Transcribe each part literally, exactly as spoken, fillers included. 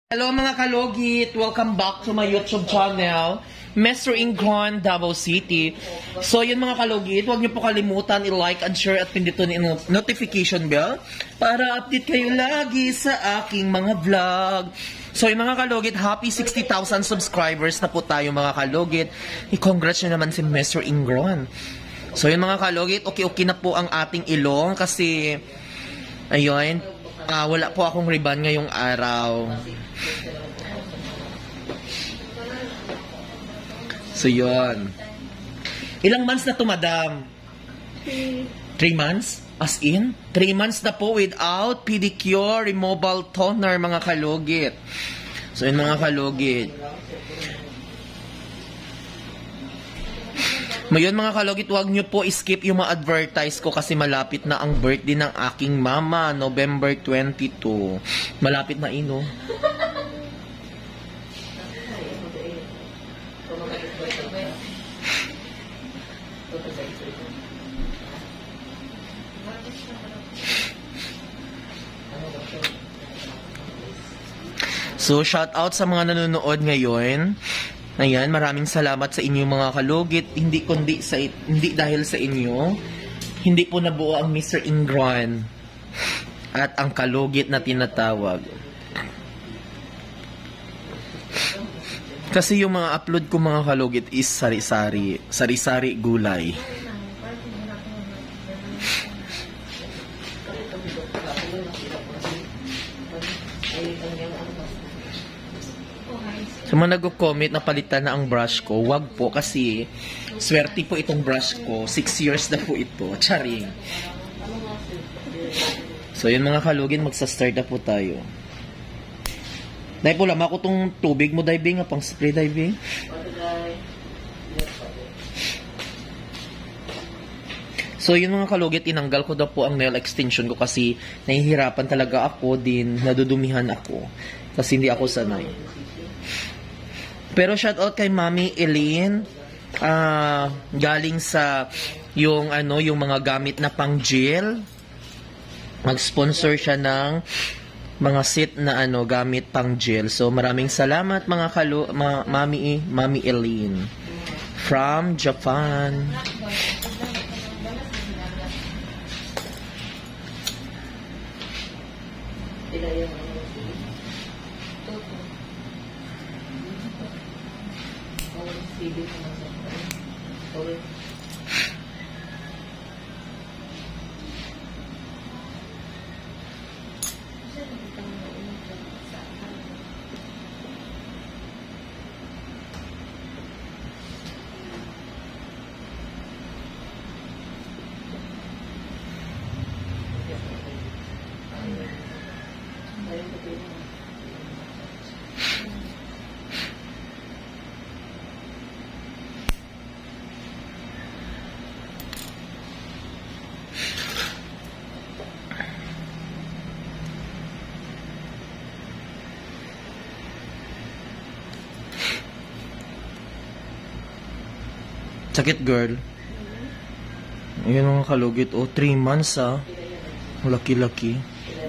Hello mga kalugit! Welcome back to my YouTube channel, Mister Ingron, Davao City. So yun mga kalugit, huwag niyo po kalimutan i-like and share at pindutin yung notification bell para update kayo lagi sa aking mga vlog. So yung mga kalugit, happy sixty thousand subscribers na po tayo mga kalugit. I-congrats nyo naman si Mister Ingron. So yun mga kalugit, okay-okay na po ang ating ilong kasi ayun, uh, wala po akong ribbon ngayong araw. So, yun. Ilang months na to, madam? Three. Three months? As in? Three months na po without pedicure, removal toner, mga kalugit. So, yun mga kalugit. Ngayon mga kalugit, huwag nyo po skip yung mga advertise ko kasi malapit na ang birthday ng aking mama, November twenty-two. Malapit na ino. So, shout out sa mga nanonood ngayon. Ayan, maraming salamat sa inyo mga kalugit. Hindi kundi sa hindi dahil sa inyo, hindi po nabuo ang Mister Ingron at ang kalugit na tinatawag. Kasi yung mga upload ko mga kalugit is sari-sari, sari-sari gulay. So, mga nag-comment na palitan na ang brush ko, wag po kasi swerte po itong brush ko. Six years na po ito. Charing. So, yun mga kalugin, magsa-start na po tayo. Dahil po lama ko itong tubig mo, diving, pang spray diving. So, yun mga kalugit, tinanggal ko daw po ang nail extension ko kasi nahihirapan talaga ako din, nadudumihan ako. Kasi hindi ako sanay. Pero shoutout kay Mami Eileen, uh, galing sa yung ano yung mga gamit na pang gel. Mag-sponsor siya ng mga set na ano gamit pang gel. So maraming salamat mga kalu ma Mami Mami Eileen from Japan. Sakit, girl. Ayan mga kalugit. Oh, three months ah. Laki-laki.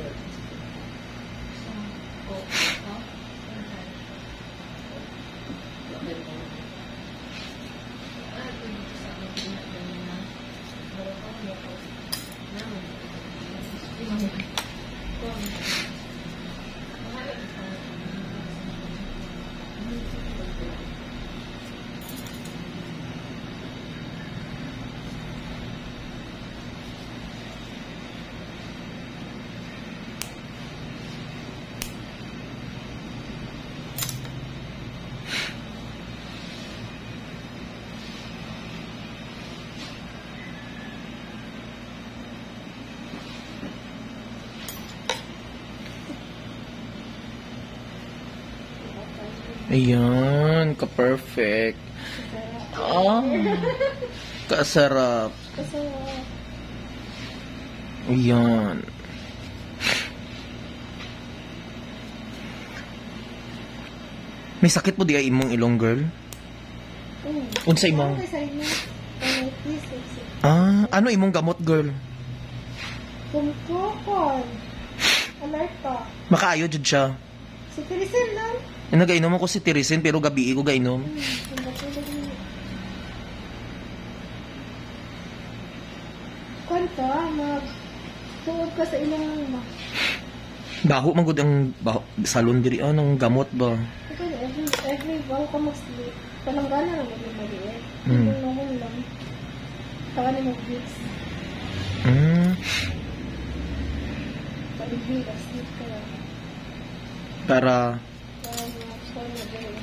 Ayan, ka-perfect. Ah, kasarap. Ayan. May sakit po di ay imong ilong, girl? Unsa imong? Ah, ano imong gamot, girl? Kumukon. Alerta. Makaayo jud siya. Si Teresin lang. Eh, nagainom ako si Tirisin, pero gabi ko gainom. Hmm, kwento ah, mag tuod ka sa ilang ma. Baho, magod ang baho, salon diri, ah, ng gamot ba? Ito, every, every bago ka mag-sleep, palanggana lang mag-maliit. Hmm. Hindi naman lang. Saka ni mag-gigs. Mm. Paligi, sleep ka lang. Para, Para ma-store na gawin.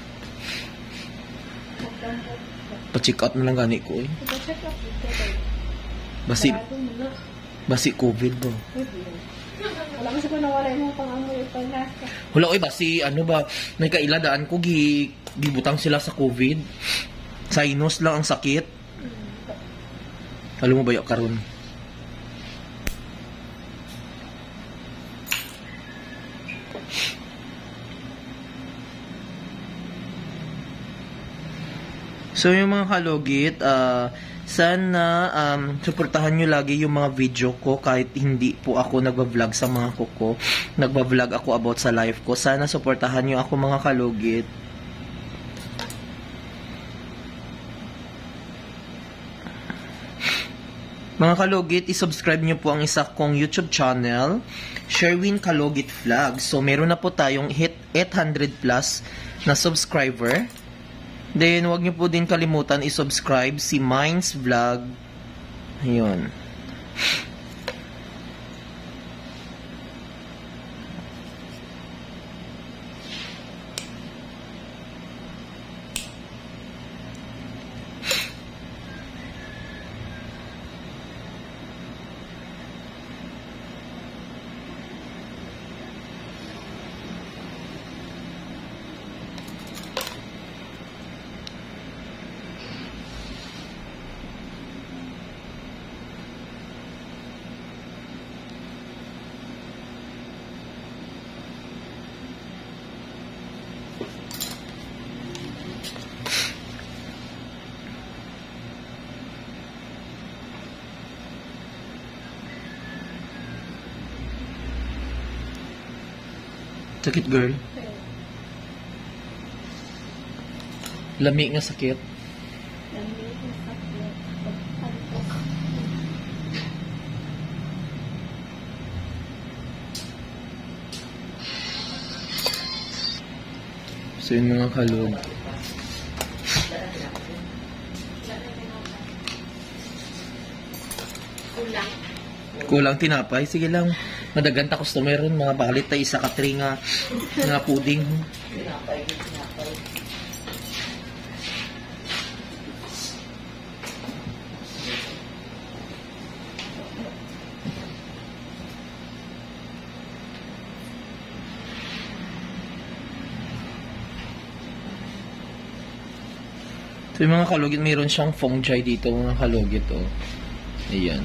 Magdampot ka. pa-check out na lang gani ko eh. Ito, check up dito tayo. Basi, Barado mo na. basi COVID ba? Pwede. Wala kasi kung nawala yung mga pang-amoy ito nasa. Wala, oy, basi, ano ba, may kailadaan ko, gi, gibutang sila sa COVID. Sinus lang ang sakit. Alam mo ba yung karon? So yung mga kalugit, ah, sana um, suportahan nyo lagi yung mga video ko kahit hindi po ako nagba-vlog sa mga kuko. Nagba-vlog ako about sa life ko. Sana suportahan nyo ako mga kalugit. Mga kalugit, isubscribe nyo po ang isa kong YouTube channel, Sherwin Kalugit Vlog. So meron na po tayong hit eight hundred plus na subscriber. Then, huwag niyo po din kalimutan i-subscribe si Minds Vlog. Ayun. Sakit, girl. Lami nga sakit. Lamig ang sakit. Pagkantos. So yun mga kalog. Kulang. Kulang tinapay. Sige lang. Madaganta customer rin. Mga balit tayo isa katri nga nga pudding. Tinapay, tinapay. So yung mga kalugit, mayroon siyang fungi dito mga kalugit. Oh. Ayan.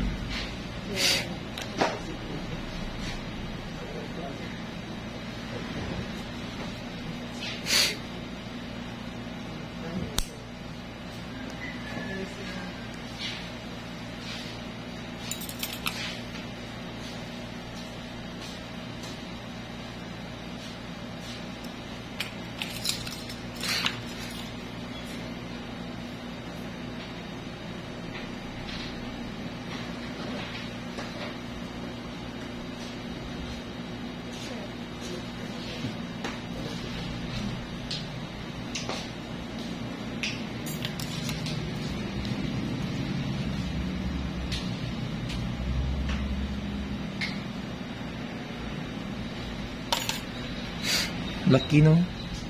Laki, no?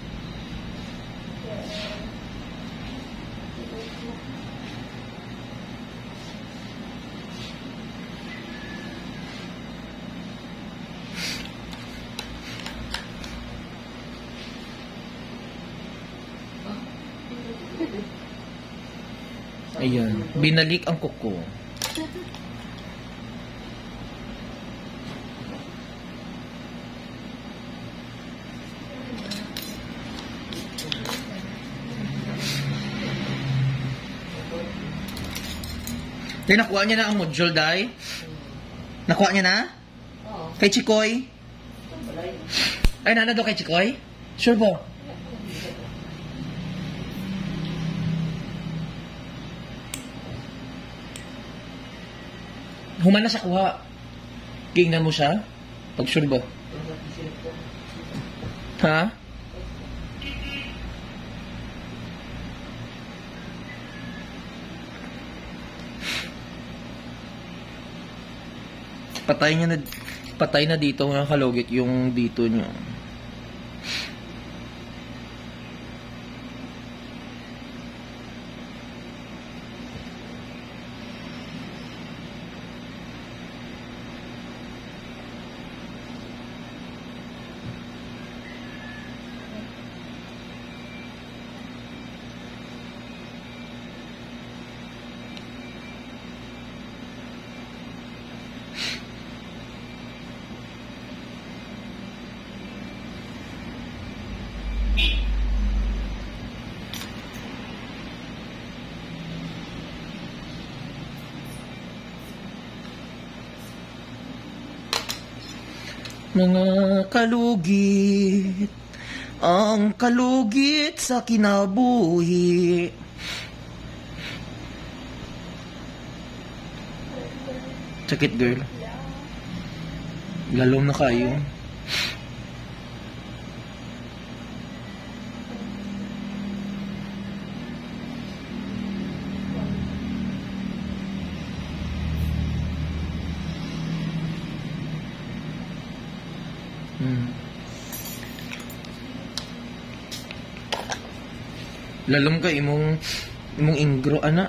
Ayan. Binalik ang kuko. Tay, nakuha niya na ang module, Day? Nakuha niya na? Oo. Kay Chikoy? Ay, nana daw kay Chikoy? Sure ba? Human na siya kuha. Tingnan mo siya? Pag sure ba? Ha? Patay niya na, patay na dito mga kalugit yung dito niyo. Mga kalugit, ang kalugit sa kinabuhi. Sakit, girl. Lalong na kayo. Hmm. Lalong ka imong imong ingro ana.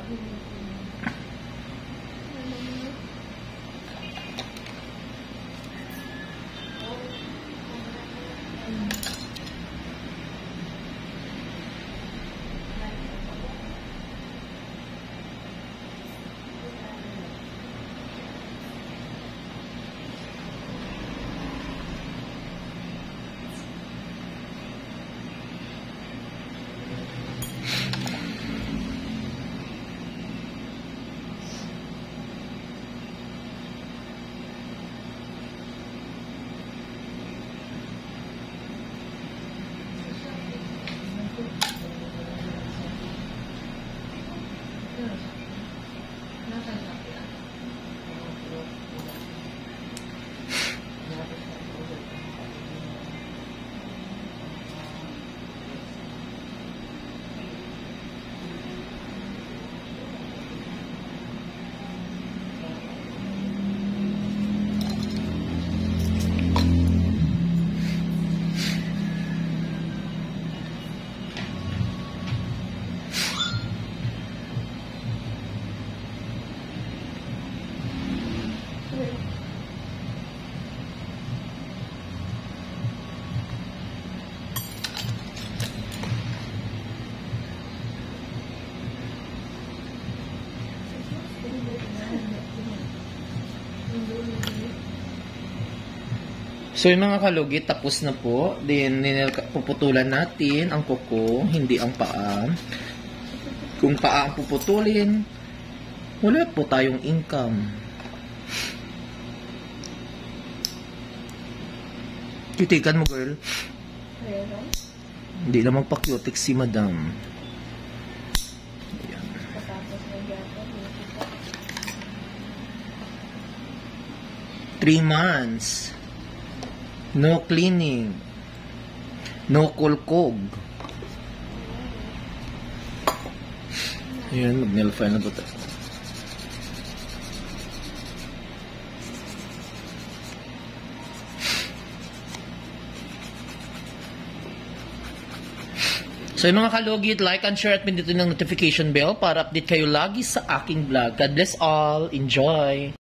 So yung mga kalugit, tapos na po. Then, puputulan natin ang kuko, hindi ang paa. Kung paa ang puputulin, wala po tayong income. Titikan mo, girl. Hindi na magpa-cutic si madam. Ayan. Three months. No cleaning. No kulkog. Ayan, mag-nail file na ba ito? So yung mga kalugit, like and share at pindutin ng notification bell para update kayo lagi sa aking vlog. God bless all. Enjoy!